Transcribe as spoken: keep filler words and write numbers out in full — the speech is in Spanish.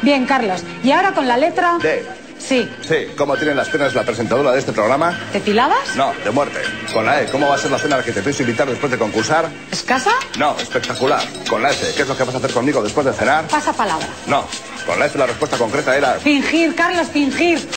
Bien, Carlos. ¿Y ahora con la letra? D. Sí. Sí. ¿Cómo tienen las piernas la presentadora de este programa? ¿Depiladas? No, de muerte. Con la E, ¿cómo va a ser la cena a la que te pienso invitar después de concursar? ¿Escasa? No, espectacular. Con la S, ¿qué es lo que vas a hacer conmigo después de cenar? Pasa palabra. No, con la F la respuesta concreta era... Fingir, Carlos, fingir.